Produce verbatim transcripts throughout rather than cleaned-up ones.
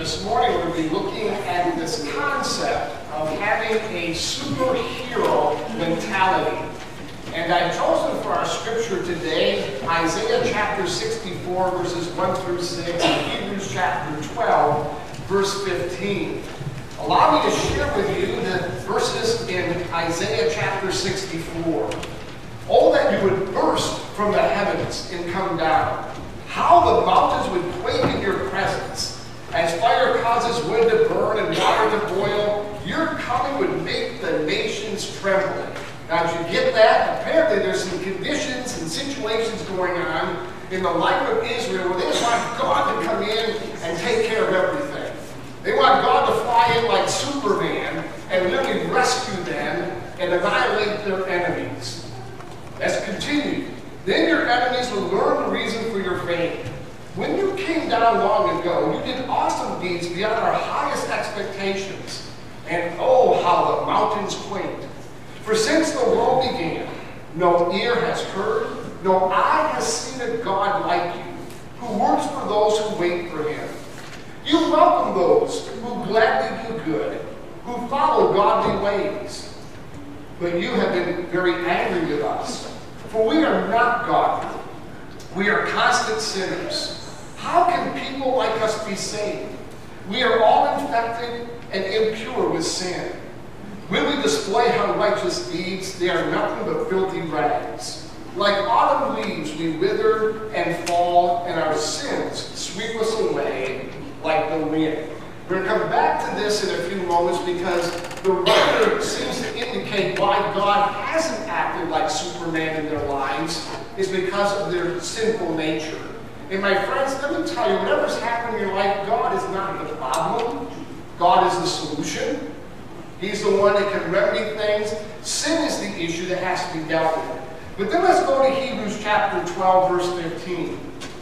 This morning we're going to be looking at this concept of having a superhero mentality. And I've chosen for our scripture today Isaiah chapter sixty-four verses one through six and Hebrews chapter twelve verse fifteen. Allow me to share with you the verses in Isaiah chapter sixty-four. Oh, that you would burst from the heavens and come down. How the mountains would quake in your presence. As fire causes wood to burn and water to boil, your coming would make the nations tremble. Now, did you get that? Apparently there's some conditions and situations going on in the life of Israel where they just want God to come in and take care of everything. They want God to fly in like Superman and literally rescue them and annihilate their enemies. Let's continue. Then your enemies will learn the reason for your fame. When you came down long ago, you did awesome deeds beyond our highest expectations. And oh, how the mountains quaked. For since the world began, no ear has heard, no eye has seen a God like you, who works for those who wait for him. You welcome those who gladly do good, who follow godly ways. But you have been very angry with us, for we are not godly. We are constant sinners. How can people like us be saved? We are all infected and impure with sin. When we display our righteous deeds, they are nothing but filthy rags. Like autumn leaves, we wither and fall, and our sins sweep us away like the wind. We're going to come back to this in a few moments because the writer seems to indicate why God hasn't acted like Superman in their lives is because of their sinful nature. And my friends, let me tell you, whatever's happening in your life, God is not the problem. God is the solution. He's the one that can remedy things. Sin is the issue that has to be dealt with. But then let's go to Hebrews chapter twelve, verse fifteen.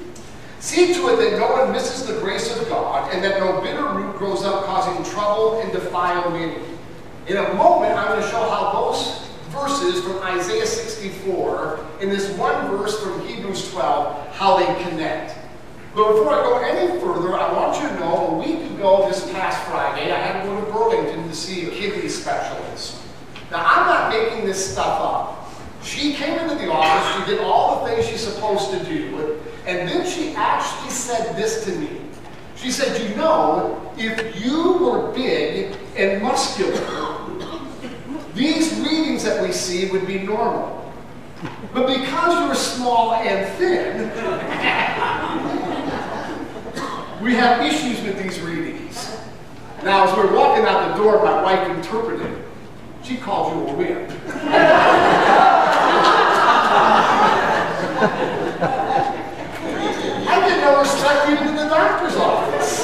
See to it that no one misses the grace of God, and that no bitter root grows up, causing trouble and defile many. In a moment, I'm going to show how those verses from Isaiah sixty-four and this one verse from Hebrews twelve, how they connect. But before I go any further, I want you to know a week ago this past Friday, I had to go to Burlington to see a kidney specialist. Now, I'm not making this stuff up. She came into the office, she did all the things she's supposed to do, and then she actually said this to me. She said, you know, if you were big and muscular, these readings that we see would be normal. But because you're small and thin, we have issues with these readings. Now, as we're walking out the door, my wife interpreted. She called you a wimp. I get no respect even in the doctor's office.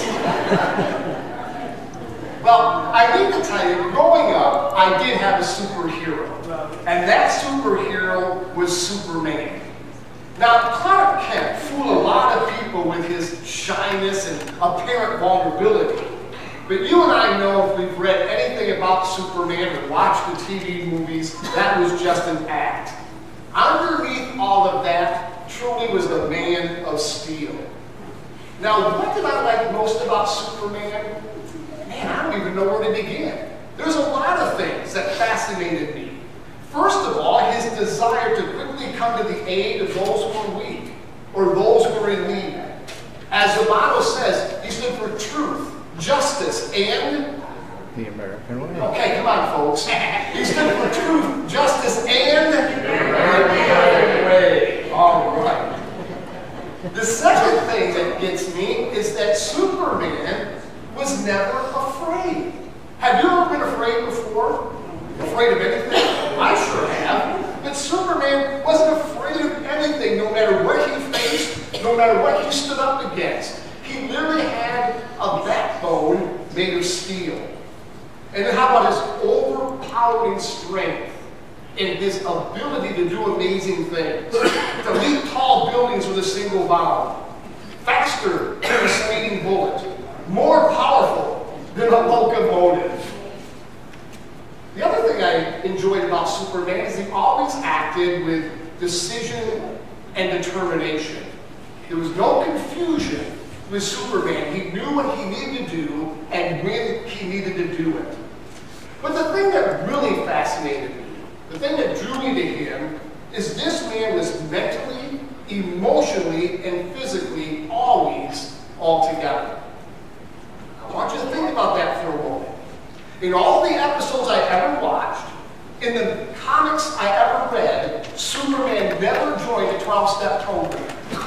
Well, I need to tell you, growing up, I did have a superhero. And that superhero was Superman. Now, Clark Kent fooled a lot of people with his shyness and apparent vulnerability. But you and I know if we've read anything about Superman or watched the T V movies, that was just an act. Underneath all of that, truly was the man of steel. Now, what did I like most about Superman? Man, I don't even know where to begin. There's a lot of things that fascinated me. First of all, his desire to quickly come to the aid of those who are weak or those who are in need. As the Bible says, he stood for truth, justice, and the American way. Okay, come on, folks. He stood for truth, justice, and the American way. All right. The second thing that gets me is that Superman was never afraid. Have you ever been afraid before? Afraid of anything? I sure have. But Superman wasn't afraid of anything, no matter what he faced, no matter what he stood up against. He literally had a backbone made of steel. And then how about his overpowering strength and his ability to do amazing things? To leap tall buildings with a single bound. Faster than a speeding bullet. More powerful than a locomotive. The other thing I enjoyed about Superman is he always acted with decision and determination. There was no confusion was Superman. He knew what he needed to do and when he needed to do it. But the thing that really fascinated me, the thing that drew me to him, is this man was mentally, emotionally, and physically always all together. I want you to think about that for a moment. In all the episodes I ever watched, in the comics I ever read, Superman never joined a twelve-step program.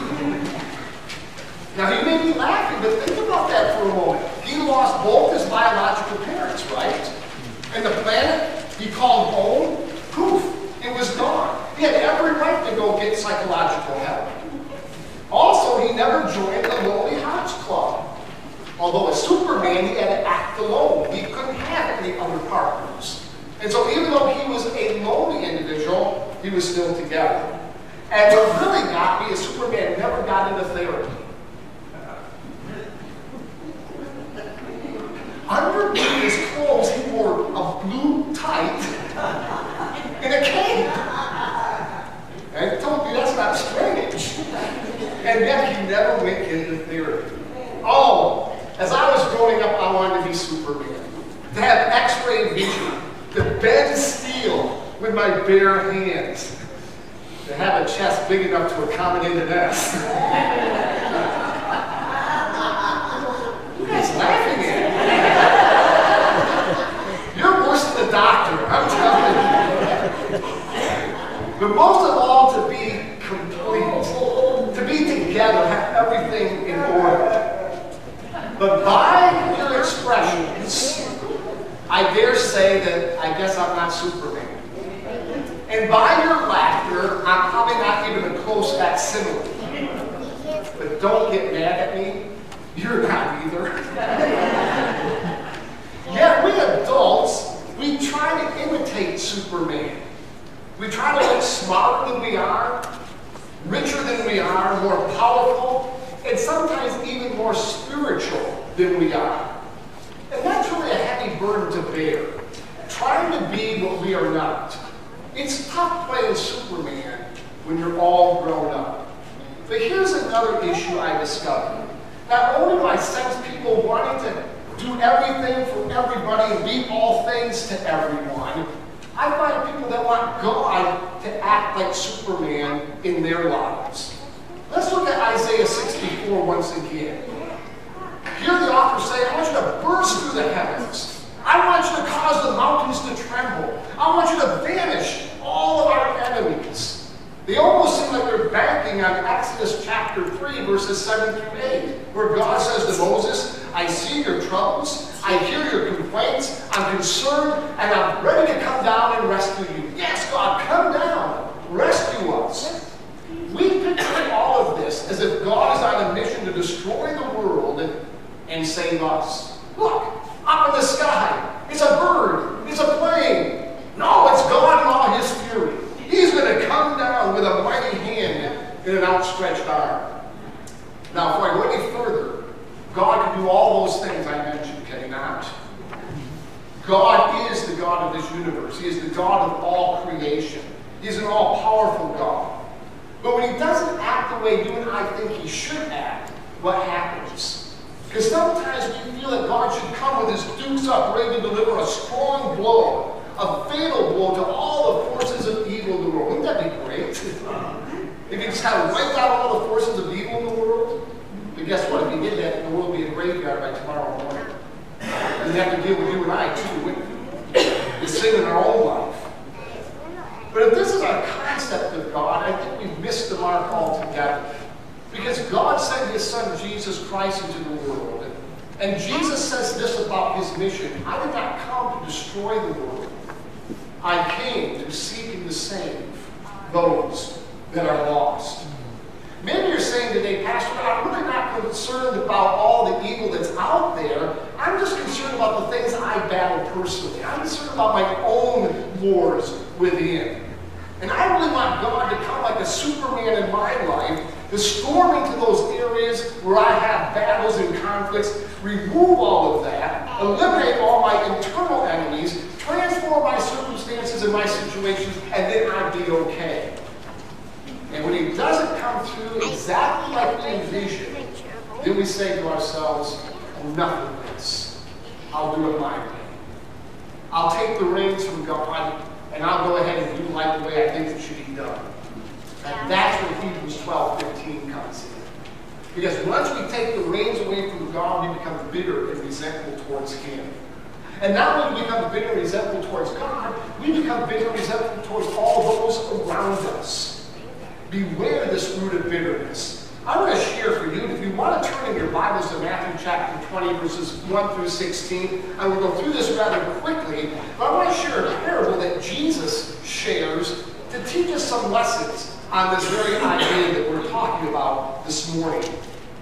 Now, he may be laughing, but think about that for a moment. He lost both his biological parents, right? And the planet he called home, poof, it was gone. He had every right to go get psychological help. Also, he never joined the Lonely Hearts Club. Although as Superman, he had to act alone. He couldn't have any other partners. And so even though he was a lonely individual, he was still together. And what really got me is Superman never got into therapy. Underneath his clothes, he wore a blue tight and a cape. And I told you that's not strange. And yet he never went into therapy. Oh, as I was growing up, I wanted to be Superman. To have X-ray vision. To bend steel with my bare hands. To have a chest big enough to accommodate an S. You guys laughing at me? You're worse than the doctor, I'm telling you. But most of all, to be complete. To be together, have everything in order. But by your expressions, I dare say that I guess I'm not Superman. And by your laughter, I'm probably not even a close facsimile. But don't get mad at me. You're not either. Yet we adults, we try to imitate Superman. We try to look smarter than we are, richer than we are, more powerful, and sometimes even more spiritual than we are. And that's really a heavy burden to bear, trying to be what we are not. It's tough playing Superman when you're all grown up. But here's another issue I discovered. Not only do I sense people wanting to do everything for everybody and be all things to everyone, I find people that want God to act like Superman in their lives. Let's look at Isaiah sixty-four once again. Hear the author say, I want you to burst through the heavens. I want you to cause the mountains to tremble. I want you to banish all of our enemies. They almost seem like they're banking on Exodus chapter three, verses seven through eight, where God says to Moses, I see your troubles, I hear your complaints, I'm concerned, and I'm ready to come down and rescue you. Yes, God, come down, rescue us. We picture all of this as if God is on a mission to destroy the world and save us. Look, up in the sky, it's a bird, it's a plane. No, it's God in all his fury. He's going to come down with a mighty hand and an outstretched arm. Now, before I go any further, God can do all those things I mentioned, can he not? God is the God of this universe. He is the God of all creation. He is an all-powerful God. But when he doesn't act the way you and I think he should act, what happens? Because sometimes we feel that God should come with his dukes up, ready to deliver a strong blow, a fatal blow to all the forces of evil in the world. Wouldn't that be great? If he just kind of wiped out all the forces of evil in the world? But guess what? If he did that, the world would be a graveyard by tomorrow morning. We'd have to deal with you and I, too, wouldn't we? The sin in our own life. But if this is our concept of God, I think we've missed the mark altogether. Because God sent his son Jesus Christ into the world. And Jesus says this about his mission. I did not come to destroy the world. I came to seek and to save those that are lost. Maybe you're saying today, Pastor, I'm really not concerned about all the evil that's out there. I'm just concerned about the things I battle personally. I'm concerned about my own wars within. And I really want God to come like a Superman in my life, to storm into those areas where I have battles and conflicts, remove all of that, eliminate all my internal enemies, transform my circumstances and my situations, and then I'd be okay. And when he doesn't come through exactly like we envision, then then we say to ourselves, enough of this. I'll do it my way. I'll take the reins from God, and I'll go ahead and do life the way I think it should be done. And that's where Hebrews twelve fifteen comes in. Because once we take the reins away from God, we become bitter and resentful towards Him. And not only do we become bitter and resentful towards God, we become bitter and resentful towards all those around us. Beware this root of bitterness. I want to share for you, if you want to turn in your Bibles to Matthew chapter twenty, verses one through sixteen, I will go through this rather quickly, but I want to share a parable that Jesus shares to teach us some lessons on this very idea that we're talking about this morning.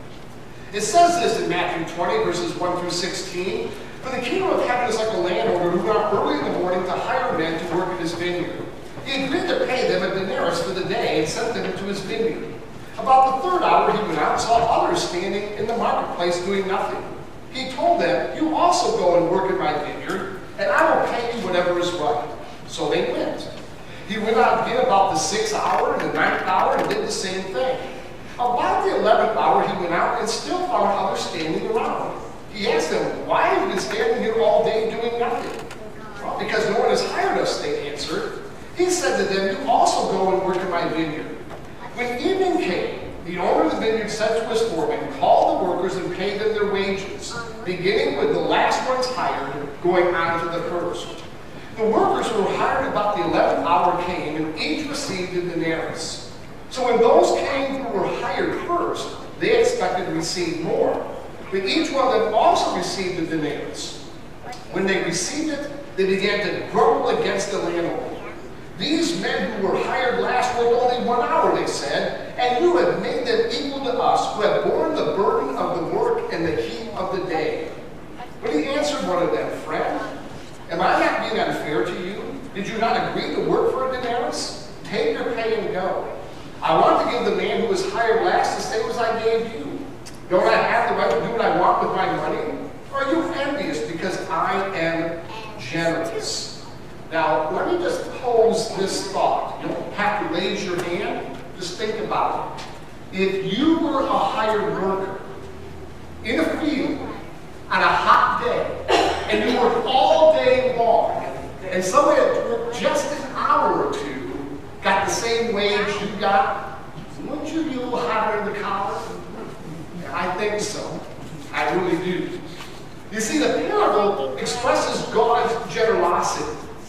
It says this in Matthew twenty, verses one through sixteen, "For the kingdom of heaven is like a landowner who went out early in the morning to hire men to work in his vineyard. He agreed to pay them a denarius for the day and sent them into his vineyard. About the third hour he went out and saw others standing in the marketplace doing nothing. He told them, 'You also go and work in my vineyard, and I will pay you whatever is right.' So they went. He went out again about the sixth hour and the ninth hour and did the same thing. About the eleventh hour he went out and still found others standing around. He asked them, 'Why have you been standing here all day doing nothing?' 'Well, because no one has hired us,' they answered. He said to them, 'You also go and work in my vineyard.' When evening came, the owner of the vineyard said to his foreman, 'Call the workers and pay them their wages, beginning with the last ones hired, going on to the first.' The workers who were hired about the eleventh hour came, and each received a denarius. So when those came who were hired first, they expected to receive more. But each one of them also received a denarius. When they received it, they began to grumble against the landlord. 'These men who were hired last worked only one hour,' they said, 'and you have made them equal to us, who have borne the burden of the work and the heat of the day.' But he answered one of them, 'Friend, am I not being unfair to you? Did you not agree to work for a denarius? Take your pay and go. I want to give the man who was hired last the same as I gave you. Don't I have the right to do what I want with my money? Or are you envious because I am generous?'" Now, let me just pose this thought. You don't have to raise your hand. Just think about it. If you were a hired worker in a field on a hot day, and you worked all day long, and somebody that worked just an hour or two got the same wage you got, wouldn't you be a little hotter in the collar? I think so. I really do. You see, the parable expresses God's generosity.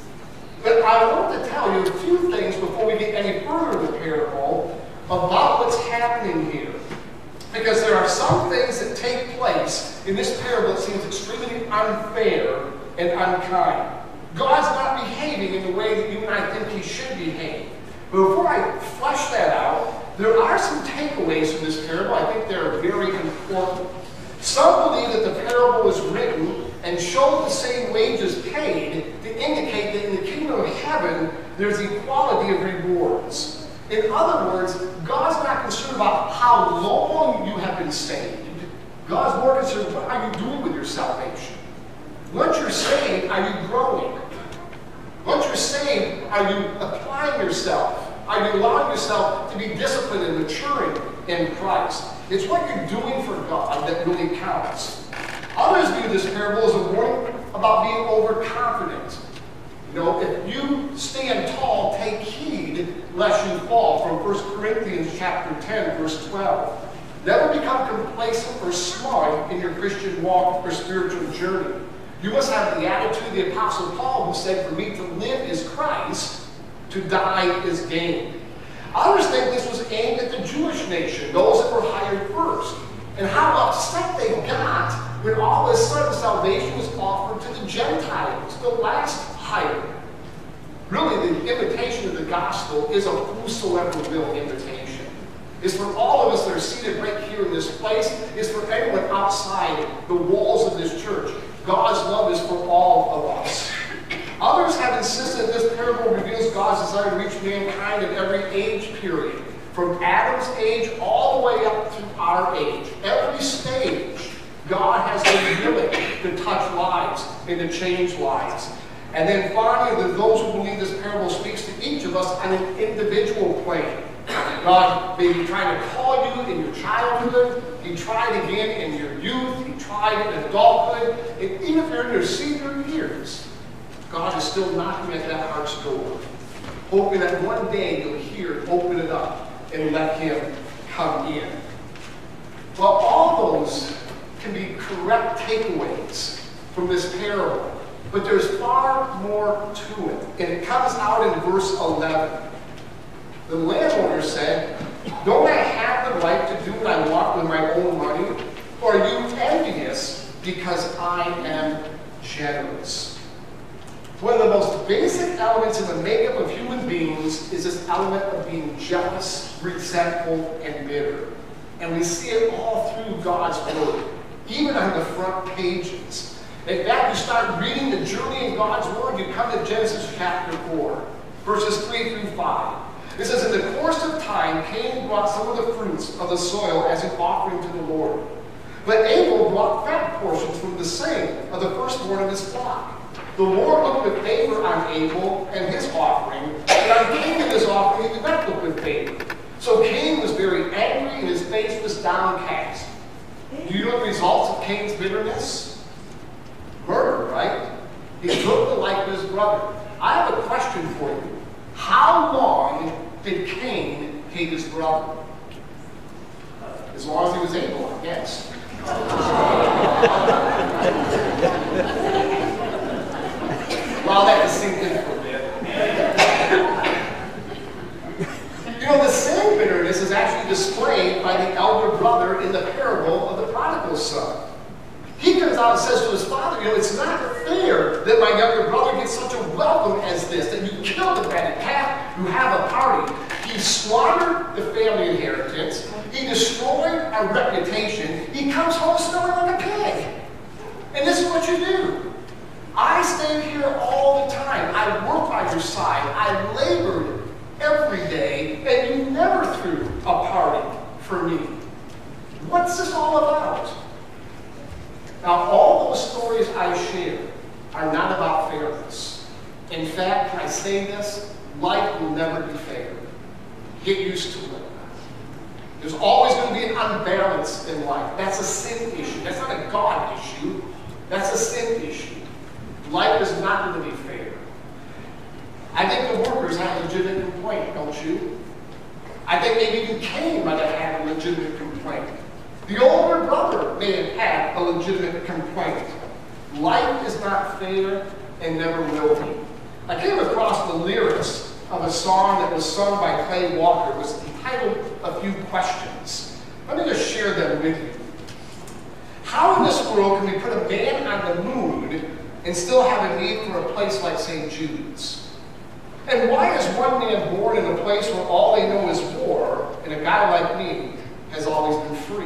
But I want to tell you a few things before we get any further in the parable about what's happening here. Because there are some things that take place in this parable that seems extremely unfair and unkind. God's not behaving in the way that you and I think He should behave. But before I flesh that out, there are some takeaways from this parable. I think they're very important. Some believe that the parable was written and showed the same wages paid to indicate that in the kingdom of heaven, there's equality of rewards. In other words, God's not concerned about how long you have been saved. God's more concerned with what are you doing with your salvation. Once you're saved, are you growing? Once you're saved, are you applying yourself? Are you allowing yourself to be disciplined and maturing in Christ? It's what you're doing for God that really counts. Others view this parable as a warning about being overconfident. You know, if you stand tall, take heed lest you fall, from First Corinthians chapter ten, verse twelve. Never become complacent or smart in your Christian walk or spiritual journey. You must have the attitude of the Apostle Paul, who said, "For me to live is Christ, to die is gain." Others think this was aimed at the Jewish nation, those that were hired first, and how upset they got when all of a sudden salvation was offered to the Gentiles, the last hired. Really, the invitation of the gospel is a whosoever will invitation. It's for all of us that are seated right here in this place. It's for anyone outside the walls of this church. God's love is for all of us. Others have insisted that this parable reveals God's desire to reach mankind at every age period, from Adam's age all the way up to our age. Every stage, God has the ability to touch lives and to change lives. And then finally, there's those who believe this parable speaks to each of us on an individual plane. God may be trying to call you in your childhood. He tried again in your youth. He tried in adulthood. And even if you're in your senior years, God is still knocking at that heart's door, hoping that one day you'll hear it, open it up, and let him come in. Well, all those can be correct takeaways from this parable, but there's far more to it. And it comes out in verse eleven. The landowner said, "Don't I have the right to do what I want with my own money? Or are you envious because I am generous?" One of the most basic elements in the makeup of human beings is this element of being jealous, resentful, and bitter. And we see it all through God's Word, even on the front pages. In fact, you start reading the journey in God's Word, you come to Genesis chapter four, verses three through five. It says, "In the course of time, Cain brought some of the fruits of the soil as an offering to the Lord. But Abel brought fat portions from the same of the firstborn of his flock. The Lord looked with favor on Abel and his offering, but on Cain and his offering he did not look with favor. So Cain was very angry and his face was downcast." Do you know the results of Cain's bitterness? Murder, right? He took the life of his brother. I have a question for you. How long did Cain hate his brother? As long as he was able, I guess. Well, that just sink in for a bit. You know, the same bitterness is actually displayed by the elder brother in the parable of the prodigal son. He comes out and says to his father, you know, "It's not fair that my younger brother gets such a welcome as this, that you kill the fatted calf, you have a party." He squandered the family inheritance. He destroyed our reputation. He comes home smelling like a pig. And this is what you do. I stand here all the time. I work by your side. I labored every day, and you never threw a party for me. What's this all about? Now, all those stories I share are not about fairness. In fact, I say this, life will never be fair. Get used to it. There's always going to be an unbalance in life. That's a sin issue. That's not a God issue. That's a sin issue. Life is not going to be fair. I think the workers had a legitimate complaint, don't you? I think maybe even Cain might have had a legitimate complaint. The older brother may have had a legitimate complaint. Life is not fair and never will be. I came across the lyrics of a song that was sung by Clay Walker. It was entitled "A Few Questions." Let me just share them with you. How in this world can we put a man on the moon and still have a need for a place like Saint Jude's? And why is one man born in a place where all they know is war, and a guy like me has always been free?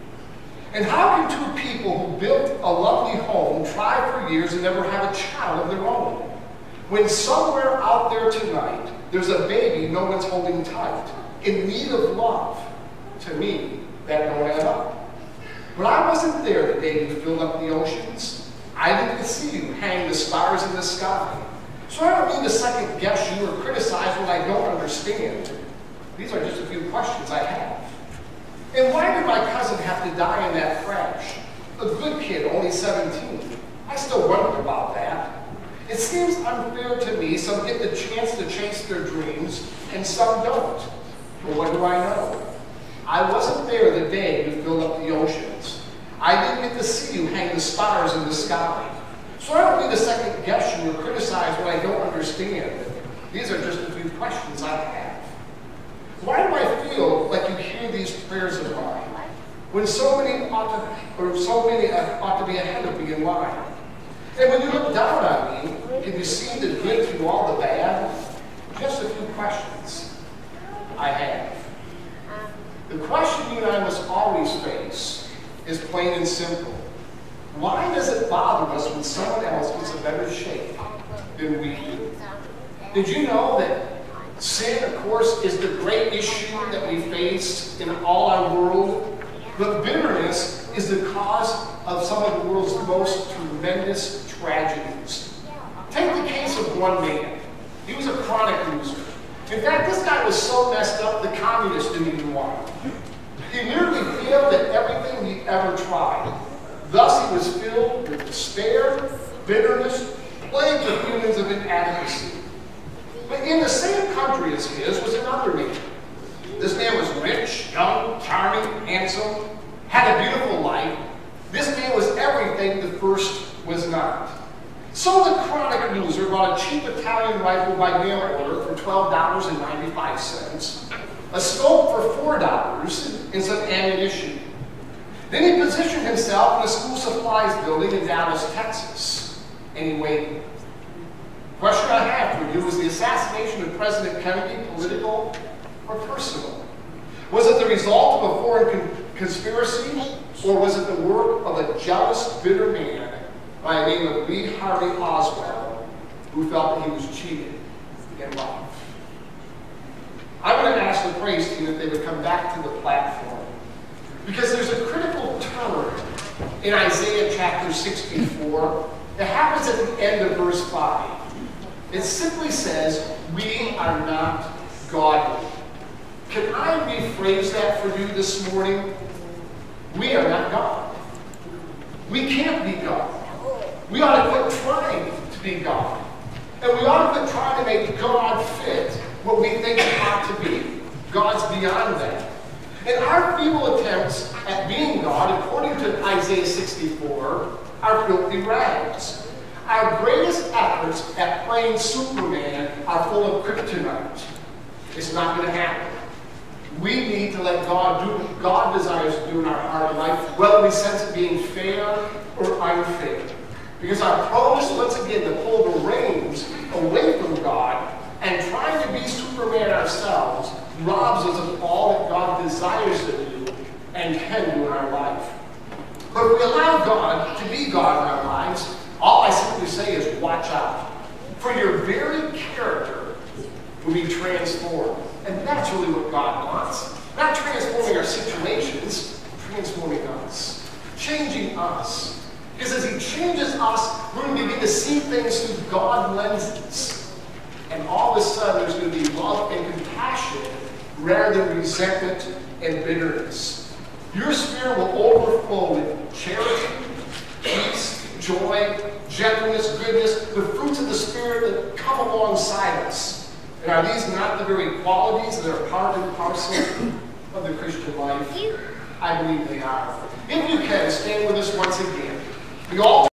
And how can two people who built a lovely home try for years and never have a child of their own? When somewhere out there tonight, there's a baby no one's holding tight, in need of love, to me, that don't add up. But I wasn't there the day you filled up the oceans. I didn't see you hang the stars in the sky. So I don't mean to second guess you or criticize what I don't understand. These are just a few questions I have. And why did my cousin have to die in that crash? A good kid, only seventeen. I still wonder about that. It seems unfair to me. Some get the chance to chase their dreams, and some don't. But what do I know? I wasn't there the day you filled up the oceans. I didn't get to see you hang the stars in the sky. So I don't mean to second guess you or criticize what I don't understand. These are just a few questions I have. Why do I feel like you hear these prayers of mine when so many ought to, or so many ought to be ahead of me in line? And when you look down on me, can you see the good through all the bad? Just a few questions I have. The question you and I must always face is plain and simple. Why does it bother us when someone else gets a better shape than we do? Did you know that sin, of course, is the great issue that we face in all our world? But bitterness is the cause of some of the world's most tremendous tragedies. Take the case of one man. He was a chronic loser. In fact, this guy was so messed up, the communists didn't even want him. He nearly failed at everything he ever tried. Thus, he was filled with despair, bitterness, plagued with feelings of inadequacy. But in the same country as his was another man. This man was rich, young, charming, handsome, had a beautiful life. This man was everything the first was not. So the chronic loser bought a cheap Italian rifle by mail order for twelve dollars and ninety-five cents, a scope for four dollars, and some ammunition. Then he positioned himself in a school supplies building in Dallas, Texas, and he waited. The question I have for you: was the assassination of President Kennedy political or personal? Was it the result of a foreign con conspiracy, or was it the work of a jealous, bitter man by the name of Lee Harvey Oswald, who felt that he was cheated in life? I'm going to ask the praise team if they would come back to the platform, because there's a critical turn in Isaiah chapter sixty-four that happens at the end of verse five. It simply says, "We are not godly." Can I rephrase that for you this morning? We are not God. We can't be God. We ought to quit trying to be God. And we ought to quit trying to make God fit what we think it ought to be. God's beyond that. And our feeble attempts at being God, according to Isaiah sixty-four, are filthy rags. Our greatest efforts at playing Superman are full of kryptonite. It's not going to happen. We need to let God do what God desires to do in our heart and life, whether we sense it being fair or unfair. Because our proneness, once again, to pull the reins away from God and trying to be Superman ourselves robs us of all that God desires to do and can do in our life. But if we allow God to be God in our lives, all I simply say is watch out. For your very character will be transformed. And that's really what God wants. Not transforming our situations, transforming us. Changing us. Because as he changes us, we're going to begin to see things through God lenses. And all of a sudden, there's going to be love and compassion rather than resentment and bitterness. Your spirit will overflow with charity, peace, joy, gentleness, goodness, the fruits of the Spirit that come alongside us. And are these not the very qualities that are part and parcel of the Christian life? I believe they are. If you can, stand with us once again. We all